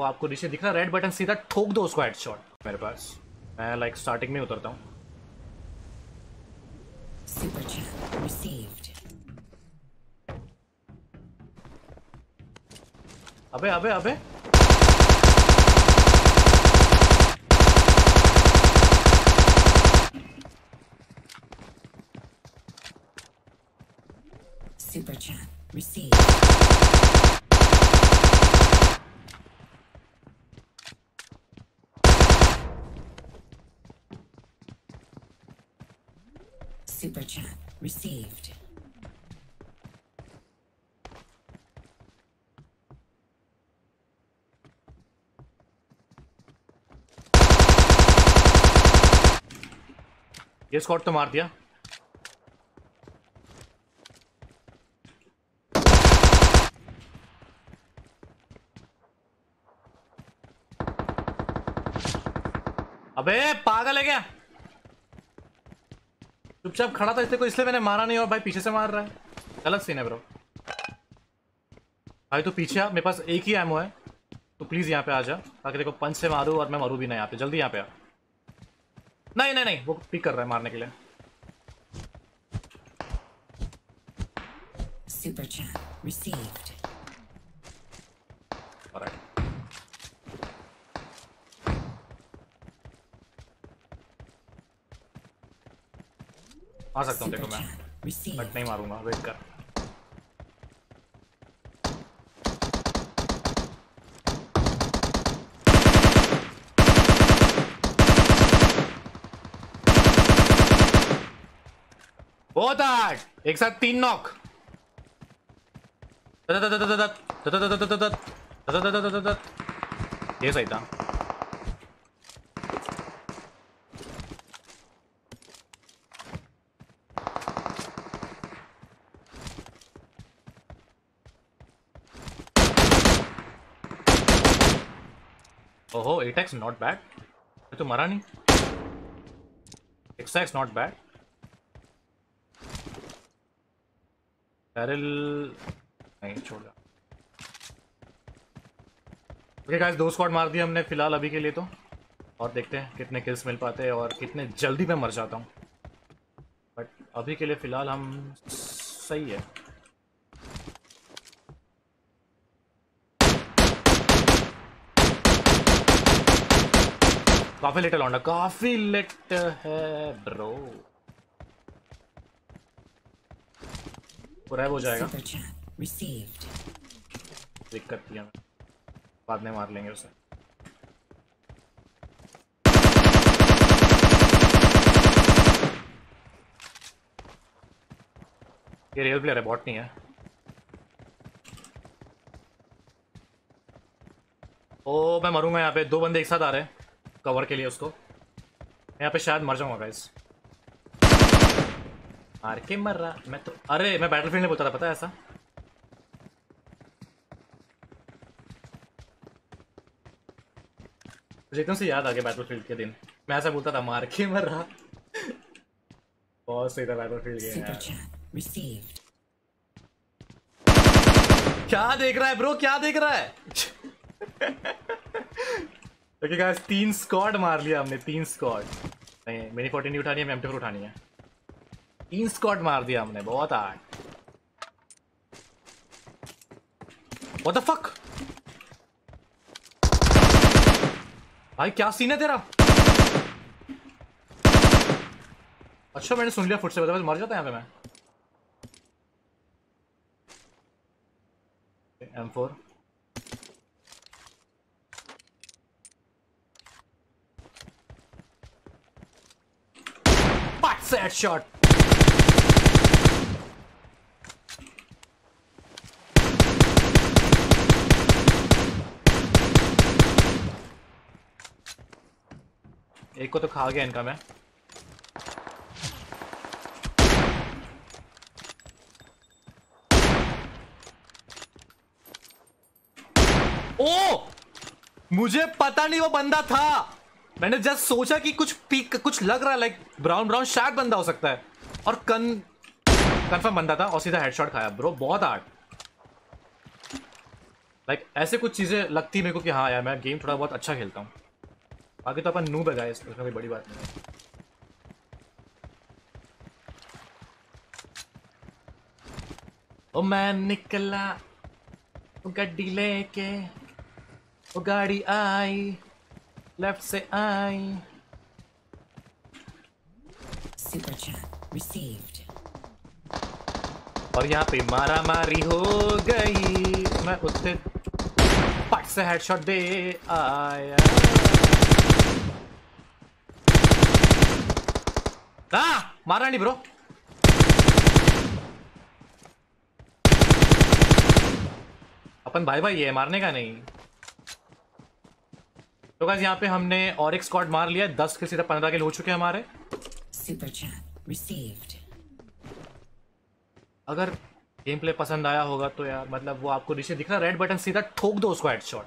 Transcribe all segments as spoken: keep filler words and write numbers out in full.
वो आपको नीचे दिख रहा है रेड बटन, सीधा ठोक दो उसको हेडशॉट मेरे पास। मैं लाइक स्टार्टिंग में उतरता हूँ। अबे अबे अबे Super chat received. Super chat received. ये स्क्वाड तो मार दिया। अबे पागल है क्या? चुपचाप खड़ा था इसलिए को, इसलिए मैंने मारा नहीं और भाई पीछे से मार रहा है। गलत सीन है ब्रो। भाई तो पीछे आ, मेरे पास एक ही एमओ है, तो प्लीज यहाँ पे आ जा ताकि देखो पंच से मारूं और मैं मरूं भी नहीं। यहाँ पे जल्दी यहाँ पे आ। नहीं नहीं नहीं वो पिक कर रहा है मारने के लिए। Super chat received. Alright. आ सकता हूँ देखो मैं, बट नहीं मारूंगा। वेट कर। बहुत आठ एक साथ तीन नॉक। ये सही था। ओहो एट एक्स नॉट बैड। तो मरा नहीं। Six X not bad. Barrel नहीं छोड़ा। ओके गाइस दो स्क्वाड मार दिए हमने फिलहाल अभी के लिए तो, और देखते हैं कितने किल्स मिल पाते हैं और कितने जल्दी मैं मर जाता हूँ। बट अभी के लिए फिलहाल हम सही है। काफी लेट लौंडा, काफी लेट है ब्रो। पूरा हो जाएगा, दिक्कत किया मैं, बाद में मार लेंगे उसे। ये रियल प्लेयर है, बॉट नहीं है। ओ मैं मरूंगा यहाँ पे, दो बंदे एक साथ आ रहे हैं कवर के लिए उसको। यहाँ पे शायद मर जाऊंगा गाइस। मार के मर रहा मैं तो। अरे मैं बैटलफील्ड में बोलता था, पता है ऐसा। मुझे एकदम से याद आ गया बैटलफील्ड के दिन, मैं ऐसा बोलता था मार के मर रहा। बहुत सही था बैटलफील्ड गेम यार। क्या देख रहा है ब्रो, क्या देख रहा है? ओके गाइस तीन स्क्वाड मार लिया हमने, तीन स्क्वाड। नहीं मिनी फोर्टीन नहीं उठानी है, एम टी फोर उठानी है। तीन स्क्वाड मार दिया हमने, बहुत आठ। व्हाट द फक भाई, क्या सीन है तेरा? अच्छा मैंने सुन लिया फुट से, बता मर जाता यहाँ पे मैं। M four headshot. एक को तो खा गया इनका मैं। ओ मुझे पता नहीं वो बंदा था, मैंने जस्ट सोचा कि कुछ पीक कुछ लग रहा है लाइक ब्राउन ब्राउन, शायद बंदा हो सकता है, और कन कंफर्म बंदा था और सीधा हेडशॉट खाया ब्रो। बहुत हार्ड। लाइक like, ऐसे कुछ चीज़ें लगती मेरे को कि हाँ यार मैं गेम थोड़ा बहुत अच्छा खेलता हूँ। बाकी तो अपन नूब है गाइस, उसमें कोई बड़ी बात नहीं है। ओ मैं निकला वो गड्डी लेके, वो गाड़ी आई लेफ्ट से आई। Super chat received. और यहाँ पे मारा मारी हो गई, मैं उससे पट से हेडशॉट दे आया। हाँ मारा नहीं ब्रो। अपन भाई भाई ये मारने का नहीं। तो गाइस यहाँ पे हमने और एक स्क्वाड मार लिया, दस के सीधे पंद्रह के हो चुके हैं हमारे। Super chat received. अगर गेम प्ले पसंद आया होगा तो यार मतलब वो आपको नीचे दिख रहा रेड बटन, सीधा ठोक दो उसको हेडशॉट।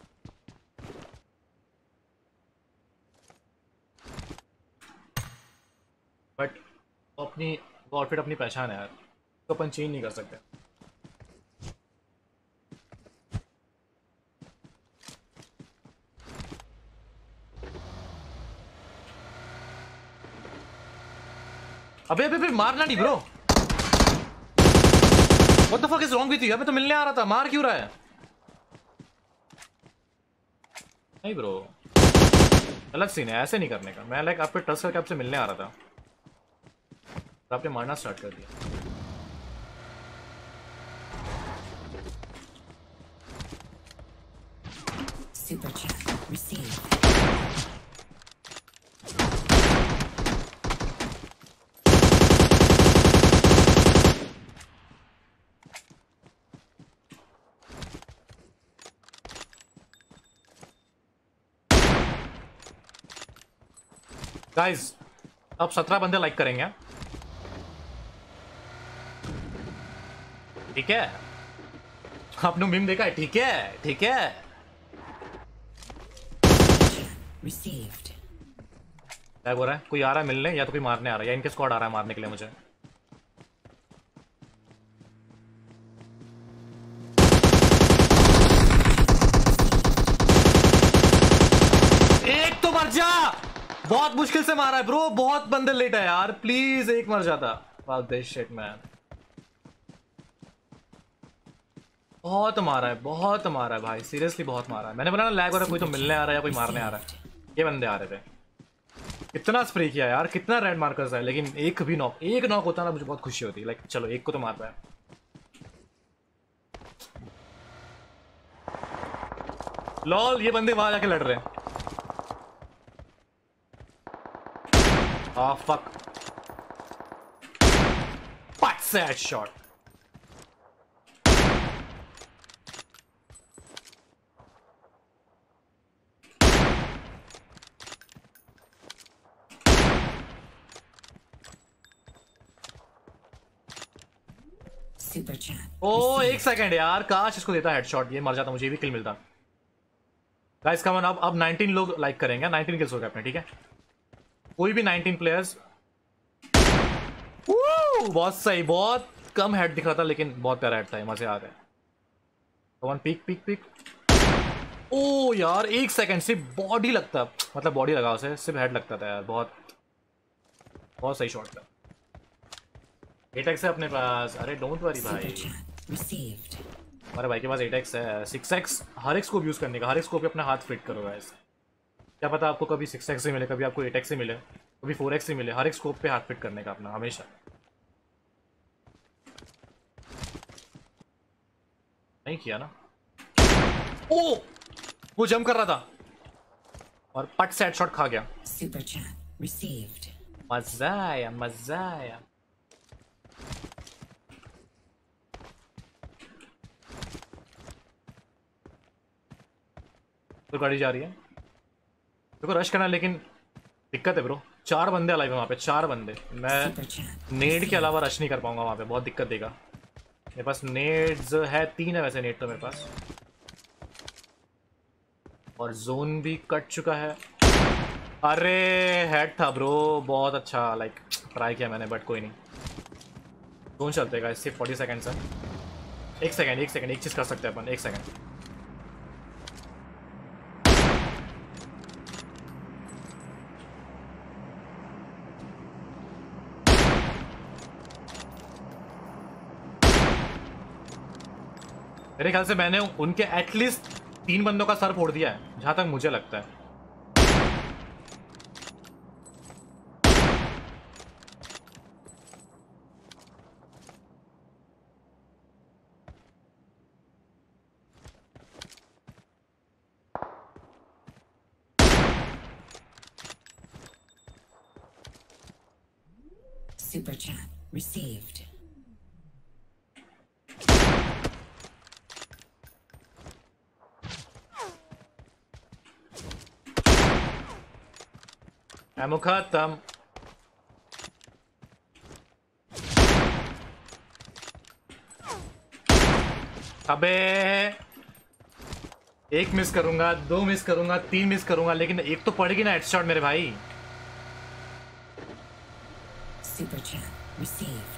बट वो अपनी वो आउटफिट अपनी पहचान है यार, तो अपन चेंज नहीं कर सकते। अबे अबे अबे मारना नहीं bro. What the fuck is wrong with you? अबे तो मिलने आ रहा था, मार क्यों रहा है? नहीं ब्रो, अलग सीन है, ऐसे नहीं करने का। मैं लाइक आप पे ट्रस्ट करके आपसे मिलने आ रहा था, तो आपने मारना स्टार्ट कर दिया। Super chat received. गाइस अब सत्रह बंदे लाइक करेंगे, ठीक है? आपने मीम देखा है? ठीक है ठीक है। Received. क्या बोल रहा है? कोई आ रहा है मिलने, या तो कोई मारने आ रहा है, या इनके स्क्वाड आ रहा है मारने के लिए मुझे। एक तो मर जा, बहुत मुश्किल से मारा है ब्रो, बहुत बंदे लेट है यार, प्लीज एक मर जाता। वाह दिस शिट मैन, बहुत मारा है, बहुत मारा है भाई, सीरियसली बहुत मारा है। मैंने बोला ना लैग हो रहा है, कोई तो मिलने आ रहा है या कोई मारने आ रहा है। ये बंदे आ रहे थे, कितना स्प्रे किया यार, कितना रेड मार्कर्स है, लेकिन एक भी नॉक, एक नॉक होता ना मुझे बहुत खुशी होती। लाइक चलो एक को तो मार पाया। लॉल ये बंदे वहां जाके लड़ रहे हैं। Ah, fuck. Butt sad shot. Super chat. ओ received. एक सेकंड यार, काश इसको देता हेडशॉट, ये मर जाता, मुझे भी किल मिलता। गाइस कम ऑन, अब अब नाइनटीन लोग लाइक करेंगे, नाइनटीन किल्स हो गए अपने, ठीक है? कोई भी नाइनटीन प्लेयर्स। बहुत सही, बहुत कम हेड दिख रहा था लेकिन बहुत प्यारा हेड था, मजे आ गए। One peek peek peek. ओ यार एक सेकंड, सिर्फ बॉडी लगता, मतलब बॉडी लगा उसे, सिर्फ हेड लगता था यार। बहुत बहुत सही शॉट था। एट एक्स है अपने पास, अरे डोंट वरी Super भाई, chat received. हमारे भाई के पास एट एक्स है। सिक्स एक्स हर एक स्कोप यूज करने का, हर एक स्कोप पे अपना हाथ फिट करो गाइस। क्या पता आपको कभी सिक्स एक्स से मिले, कभी आपको एट एक्स से मिले, कभी फोर एक्स से मिले, हर एक स्कोप पे हाथ फिट करने का अपना हमेशा। नहीं किया ना? ओ वो जंप कर रहा था और पट से हेडशॉट खा गया। Super chat received. मजा आया, मजा आया। तो गाड़ी जा रही है, देखो रश करना, लेकिन दिक्कत है ब्रो, चार बंदे अलाइव है वहाँ पे, चार बंदे। मैं Super chat. नेड के अलावा रश नहीं कर पाऊंगा वहाँ पे, बहुत दिक्कत देगा। मेरे पास नेड्स है, तीन है वैसे नेड तो मेरे पास, और जोन भी कट चुका है। अरे हेड था ब्रो, बहुत अच्छा लाइक ट्राई किया मैंने, बट कोई नहीं। जोन चलते हैं इससे फोर्टी सेकेंड्स है। एक सेकंड एक सेकंड एक चीज़ कर सकते हैं अपन, एक सेकंड। मेरे ख्याल से मैंने उनके एटलीस्ट तीन बंदों का सर फोड़ दिया है जहां तक मुझे लगता है। Super chat received. एमो खत्म। अबे एक मिस करूंगा, दो मिस करूंगा, तीन मिस करूंगा, लेकिन एक तो पड़ेगी ना हेडशॉट मेरे भाई। Super chat received.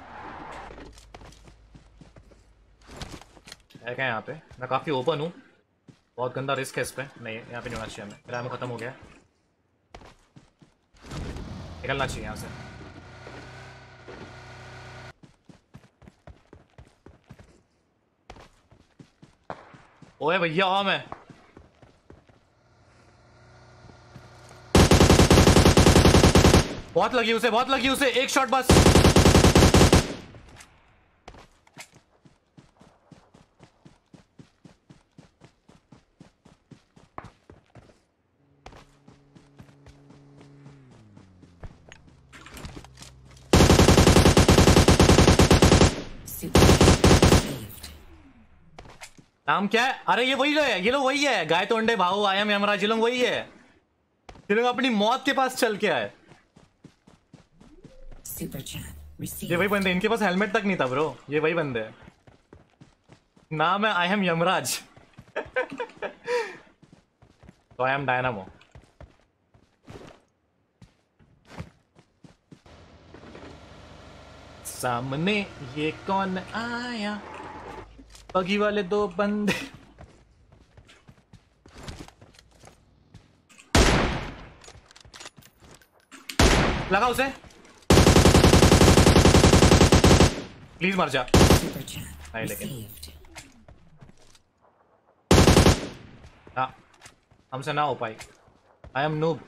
है क्या यहाँ पे? मैं काफी ओपन हूँ, बहुत गंदा रिस्क है इस पे। नहीं यहाँ पे नहीं होना चाहिए हमें। मेरा एमो खत्म हो गया, निकलना चाहिए यहाँ से। ओए भैया आ मैं बहुत लगी उसे, बहुत लगी उसे, एक शॉट बस। Super chat received. नाम क्या है? अरे ये वही है, ये लोग वही है, गाय तो अंडे भाऊ आई एम यमराज, ये लोग वही है, ये लोग अपनी मौत के पास चल के आए। Super chat received. ये वही बंदे, इनके पास हेलमेट तक नहीं था ब्रो, ये वही बंदे हैं। नाम है आई एम यमराज। तो आई एम डायनामो। सामने ये कौन आया? बगी वाले दो बंदे। लगा उसे, प्लीज मर जा। Super chat नहीं लेकिन received. हाँ, हमसे ना हो पाई। I am noob.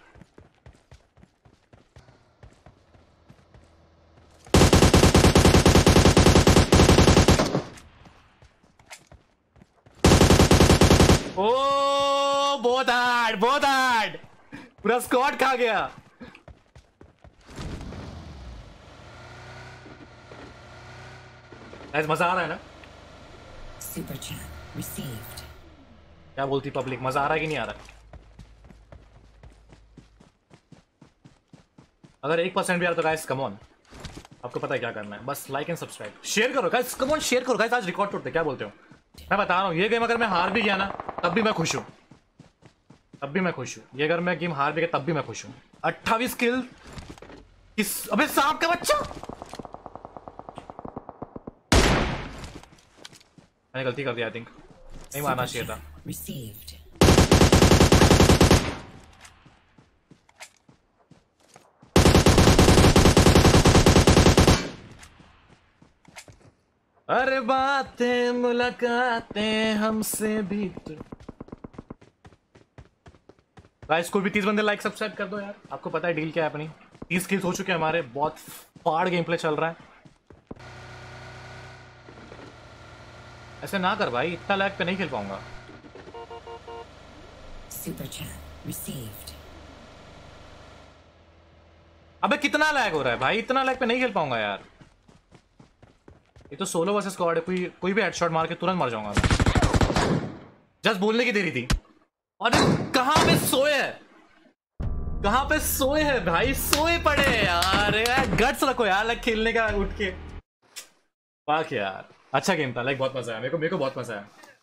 ओ बहुत हार्ड, बहुत हार्ड, पूरा स्क्वाड खा गया। ऐसे मजा आ रहा है ना? Super chat received. क्या बोलती पब्लिक, मजा आ रहा है कि नहीं आ रहा? अगर एक परसेंट भी आ रहा तो गाइस कम ऑन, आपको पता है क्या करना है, बस लाइक एंड सब्सक्राइब, शेयर करो गाइस, कम ऑन शेयर करो गाइस। आज रिकॉर्ड तोड़ते, क्या बोलते हो? मैं बता रहा हूँ, ये गेम अगर मैं हार भी गया ना तब भी मैं खुश हूँ, तब भी मैं खुश हूँ। ये अगर मैं गेम हार भी गया तब भी मैं खुश हूँ। अट्ठाईस किल इस, अबे सांप का बच्चा, मैंने गलती कर दिया, आई थिंक नहीं मारना चाहिए था। Received. अरे बातें मुलाकातें हमसे भी तो। गाइस कोई भी तीस बंदे लाइक सब्सक्राइब कर दो यार, आपको पता है डील क्या है अपनी। तीस किल्स हो चुके हैं हमारे, बहुत फाड़ गेम प्ले चल रहा है। ऐसे ना कर भाई, इतना लैग पे नहीं खेल पाऊंगा। Super chat received. अबे कितना लैग हो रहा है भाई, इतना लैग पे नहीं खेल पाऊंगा यार। ये तो सोलो वर्सेस स्क्वाड है, कोई कोई भी हेडशॉट मार के तुरंत मर जाऊंगा मैं। जस्ट बोलने की देरी थी। और कहां पे सोए है, कहां पे सोए है भाई, सोए पड़े यार। यार गट्स रखो यार, लाइक खेलने का उठ के। वाह यार अच्छा गेम था, लाइक बहुत मजा आया मेरे को, मेरे को बहुत मजा आया।